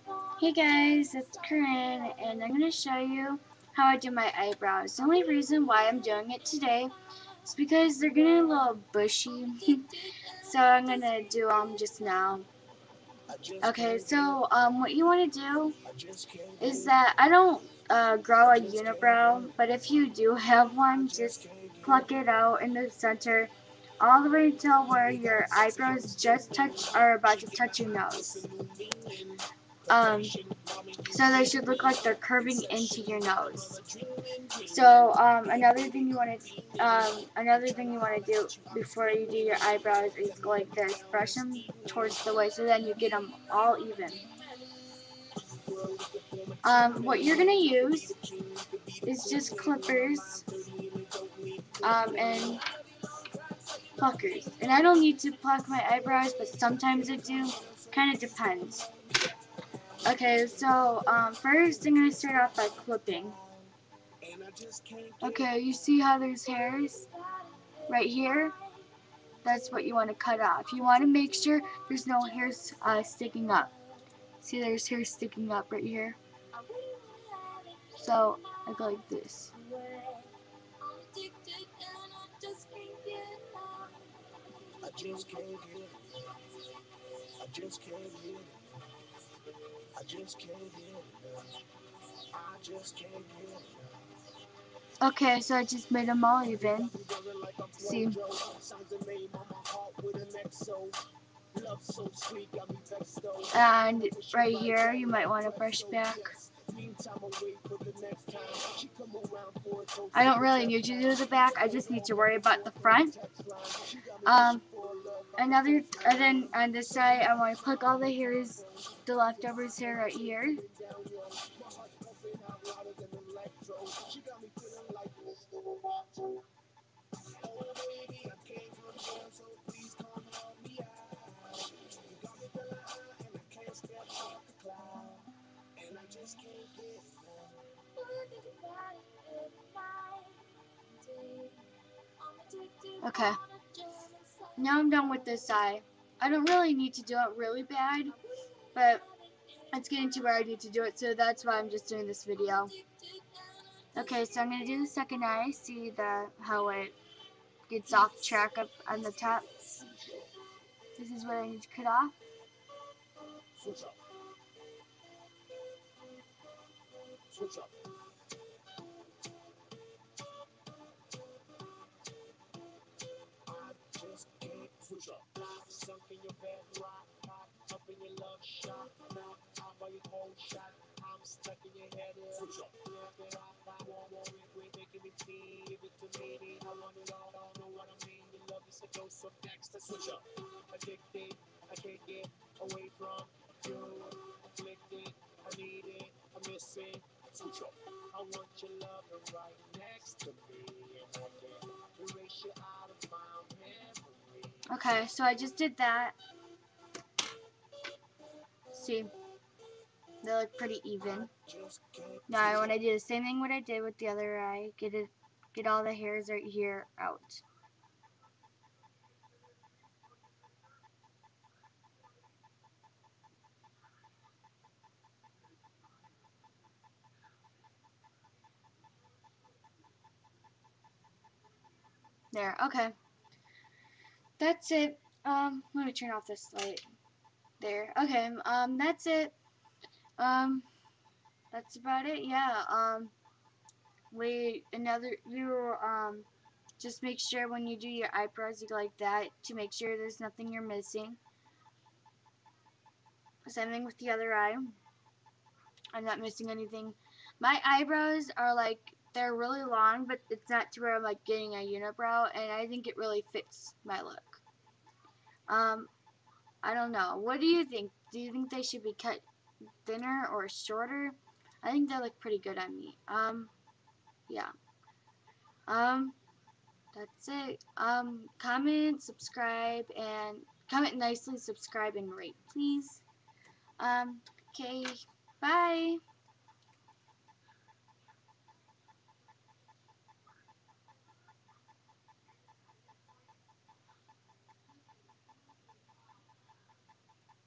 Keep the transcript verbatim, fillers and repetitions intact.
Hey guys, it's Corynn, and I'm going to show you how I do my eyebrows. The only reason why I'm doing it today is because they're getting a little bushy, so I'm going to do them just now. Okay, so um, what you want to do is that I don't uh, grow a unibrow, but if you do have one, just pluck it out in the center all the way until where your eyebrows just touch are about to touch your nose. Um, so they should look like they're curving into your nose. So um, another thing you want to um, another thing you want to do before you do your eyebrows is go like this, brush them towards the way, so then you get them all even. Um, what you're gonna use is just clippers um, and pluckers. And I don't need to pluck my eyebrows, but sometimes I do. Kind of depends. Okay, so um, first I'm gonna start off by clipping. Okay, you see how there's hairs right here? That's what you want to cut off. You want to make sure there's no hairs uh, sticking up. See, there's hair sticking up right here. So I go like this. Okay, so I just made them all even. See? And right here, you might want to brush back. I don't really need to do the back. I just need to worry about the front. Um, another, and then on this side, I want to pluck all the hairs, the leftovers here right here. Okay. Now I'm done with this side. I don't really need to do it really bad, but it's getting to where I need to do it, so that's why I'm just doing this video. Okay, so I'm going to do the second eye, see the how it gets off track up on the top. This is what I need to cut off. Okay, so I just did that. See, they look pretty even. Now I want to do the same thing what I did with the other eye. Get it, get all the hairs right here out. There, okay. That's it. Um, let me turn off this light. There, okay. Um, that's it. Um, that's about it. Yeah. Um, wait, another. You um, just make sure when you do your eyebrows, you go like that to make sure there's nothing you're missing. Same thing with the other eye. I'm not missing anything. My eyebrows are like, they're really long, but it's not to where I'm like getting a unibrow, and I think it really fits my look. Um, I don't know. What do you think? Do you think they should be cut thinner or shorter? I think they look pretty good on me. Um, yeah. Um, that's it. Um, comment, subscribe, and comment nicely, subscribe, and rate, please. Um, okay. Bye.